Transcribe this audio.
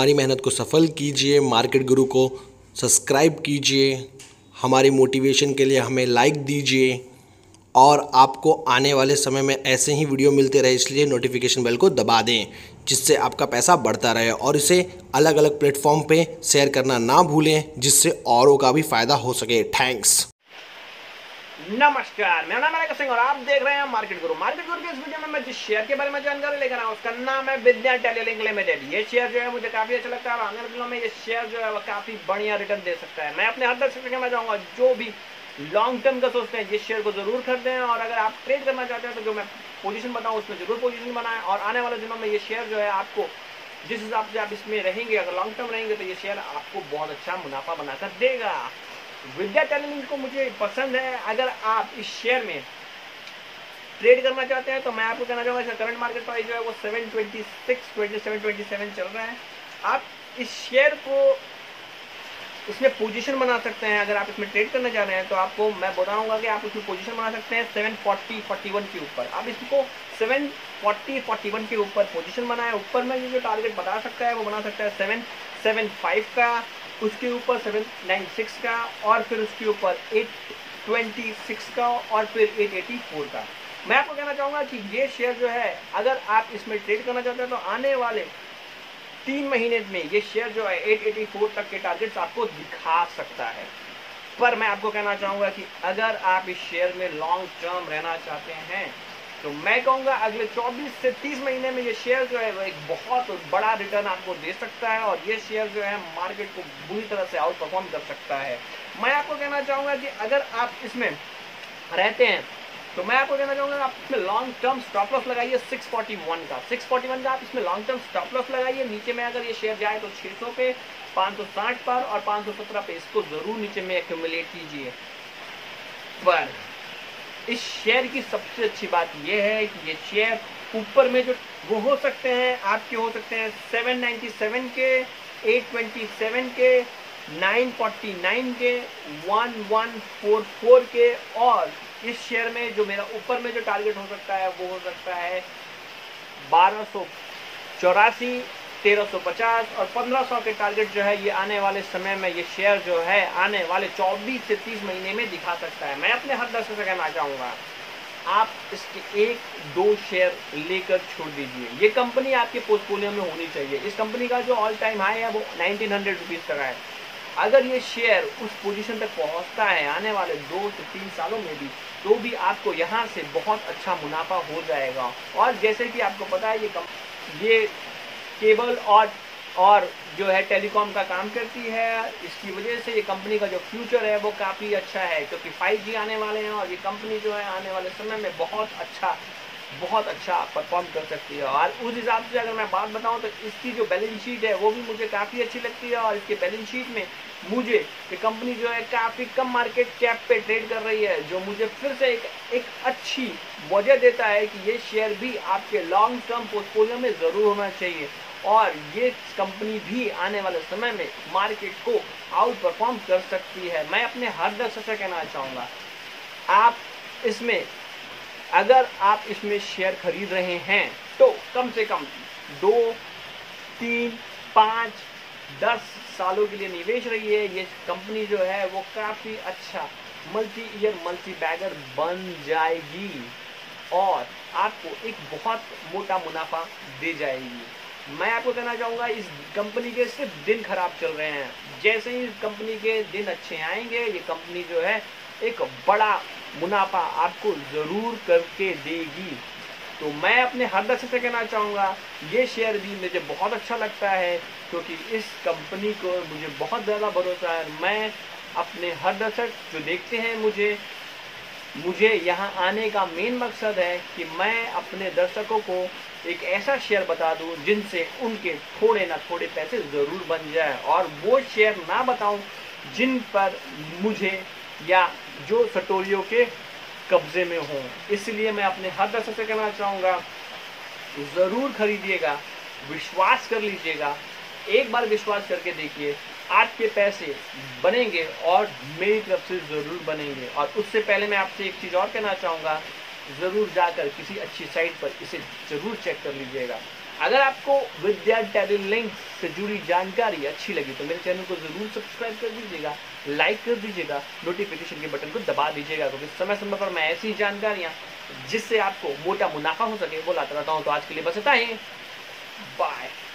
हमारी मेहनत को सफल कीजिए, मार्केट गुरु को सब्सक्राइब कीजिए, हमारी मोटिवेशन के लिए हमें लाइक दीजिए और आपको आने वाले समय में ऐसे ही वीडियो मिलते रहे, इसलिए नोटिफिकेशन बेल को दबा दें जिससे आपका पैसा बढ़ता रहे और इसे अलग अलग प्लेटफॉर्म पे शेयर करना ना भूलें जिससे औरों का भी फ़ायदा हो सके। थैंक्स। नमस्कार, मेरा नाम है सिंह और आप देख रहे हैं मार्केट गुरु। मार्केट गुरु के इस वीडियो में मैं जिस शेयर के बारे में जानकारी लेकर आया हूं उसका नाम है विद्या टेलीलिंक लिमिटेड। ये शेयर जो है मुझे काफी अच्छा लगता है और आने वाले दिनों में ये शेयर जो है वो काफी बढ़िया रिटर्न दे सकता है। मैं अपने हर दर्शक कहना चाहूंगा जो भी लॉन्ग टर्म का सोचते हैं ये शेयर को जरूर खरीदें और अगर आप ट्रेड करना चाहते हैं तो जो मैं पोजीशन बताऊं उसमें जरूर पोजीशन बनाएं और आने वाले दिनों में ये शेयर जो है आपको जिस हिसाब से आप इसमें रहेंगे, अगर लॉन्ग टर्म रहेंगे तो ये शेयर आपको बहुत अच्छा मुनाफा बनाकर देगा। विद्या टेलीलिंक को मुझे पसंद है। अगर आप इस शेयर में ट्रेड करना चाहते हैं तो मैं आपको कहना चाहूंगा इसका करंट मार्केट प्राइस जो है वो 727 चल रहा है। आप इस शेयर को इसमें पोजीशन बना सकते हैं। अगर आप इसमें ट्रेड करना चाह रहे हैं तो आपको मैं बताऊंगा कि आप इसमें पोजीशन बना सकते हैं 740-41 के ऊपर। आप इसको 740-41 के ऊपर पोजीशन बनाए। ऊपर में जो टारगेट बता सकता है वो बना सकता है 775 का, उसके ऊपर 796 का और फिर उसके ऊपर 826 का और फिर 884 का। मैं आपको कहना चाहूंगा कि ये शेयर जो है अगर आप इसमें ट्रेड करना चाहते हैं तो आने वाले 3 महीने में ये शेयर जो है 884 तक के टारगेट्स आपको दिखा सकता है। पर मैं आपको कहना चाहूंगा कि अगर आप इस शेयर में लॉन्ग टर्म रहना चाहते हैं तो मैं कहूंगा अगले 24 से 30 महीने में ये शेयर जो है वो एक बहुत बड़ा रिटर्न आपको दे सकता है और ये शेयर जो है मार्केट को बुरी तरह से आउट परफॉर्म कर सकता है। मैं आपको कहना चाहूंगा कि अगर आप इसमें रहते हैं तो मैं आपको कहना चाहूंगा आप इसमें लॉन्ग टर्म स्टॉप लॉस लगाइए 641 का आप इसमें लॉन्ग टर्म स्टॉप लॉस लगाइए। नीचे में अगर ये शेयर जाए तो 600 पे, 560 पर और 517 पे इसको जरूर नीचे में एक्यूमुलेट कीजिए। पर इस शेयर की सबसे अच्छी बात यह है कि ये शेयर ऊपर में जो वो हो सकते हैं आपके हो सकते हैं 797 के, 827 के, 949 के, 1144 के और इस शेयर में जो मेरा ऊपर में जो टारगेट हो सकता है वो हो सकता है 1284, 1350 और 1500 के टारगेट जो है ये आने वाले समय में ये शेयर जो है आने वाले 24 से 30 महीने में दिखा सकता है। मैं अपने हर दर्शक से कहना चाहूंगा आप इसके 1-2 शेयर लेकर छोड़ दीजिए। ये कंपनी आपके पोर्टफोलियो में होनी चाहिए। इस कंपनी का जो ऑल टाइम हाई है वो 1900 रुपीज तक है। अगर ये शेयर उस पोजीशन तक पहुंचता है आने वाले 2 से 3 सालों में भी तो भी आपको यहाँ से बहुत अच्छा मुनाफा हो जाएगा। और जैसे कि आपको पता है ये केबल और जो है टेलीकॉम का काम करती है। इसकी वजह से ये कंपनी का जो फ्यूचर है वो काफ़ी अच्छा है क्योंकि 5G आने वाले हैं और ये कंपनी जो है आने वाले समय में बहुत अच्छा परफॉर्म कर सकती है। और उस हिसाब से अगर मैं बात बताऊं तो इसकी जो बैलेंस शीट है वो भी मुझे काफ़ी अच्छी लगती है और इसके बैलेंस शीट में मुझे ये कंपनी जो है काफ़ी कम मार्केट कैप पे ट्रेड कर रही है जो मुझे फिर से एक अच्छी वजह देता है कि ये शेयर भी आपके लॉन्ग टर्म पोर्टफोलियो में ज़रूर होना चाहिए और ये कंपनी भी आने वाले समय में मार्केट को आउट परफॉर्म कर सकती है। मैं अपने हर दर्शक से कहना चाहूँगा अगर आप इसमें शेयर खरीद रहे हैं तो कम से कम 2, 3, 5, 10 सालों के लिए निवेश रहिए। ये कंपनी जो है वो काफ़ी अच्छा मल्टी ईयर मल्टी बैगर बन जाएगी और आपको एक बहुत मोटा मुनाफा दे जाएगी। मैं आपको कहना चाहूँगा इस कंपनी के सिर्फ दिन खराब चल रहे हैं। जैसे ही इस कंपनी के दिन अच्छे आएंगे ये कंपनी जो है एक बड़ा मुनाफा आपको ज़रूर करके देगी। तो मैं अपने हर दर्शक से कहना चाहूँगा ये शेयर भी मुझे बहुत अच्छा लगता है क्योंकि इस कंपनी को मुझे बहुत ज़्यादा भरोसा है। मैं अपने हर दर्शक जो देखते हैं मुझे यहाँ आने का मेन मकसद है कि मैं अपने दर्शकों को एक ऐसा शेयर बता दूं जिनसे उनके थोड़े ना थोड़े पैसे ज़रूर बन जाए और वो शेयर ना बताऊं जिन पर मुझे या जो सटोरियों के कब्जे में हों। इसलिए मैं अपने हर दर्शक से कहना चाहूँगा ज़रूर खरीदिएगा, विश्वास कर लीजिएगा। एक बार विश्वास करके देखिए आपके पैसे बनेंगे और मेरी तरफ से ज़रूर बनेंगे। और उससे पहले मैं आपसे एक चीज़ और कहना चाहूँगा, ज़रूर जाकर किसी अच्छी साइट पर इसे ज़रूर चेक कर लीजिएगा। अगर आपको विद्या टैली लिंक से जुड़ी जानकारी अच्छी लगी तो मेरे चैनल को जरूर सब्सक्राइब कर दीजिएगा, लाइक कर दीजिएगा, नोटिफिकेशन के बटन को दबा दीजिएगा, क्योंकि समय समय पर मैं ऐसी जानकारियां जिससे आपको मोटा मुनाफा हो सके वो लाता रहता हूं। तो आज के लिए बस इतना ही, बाय।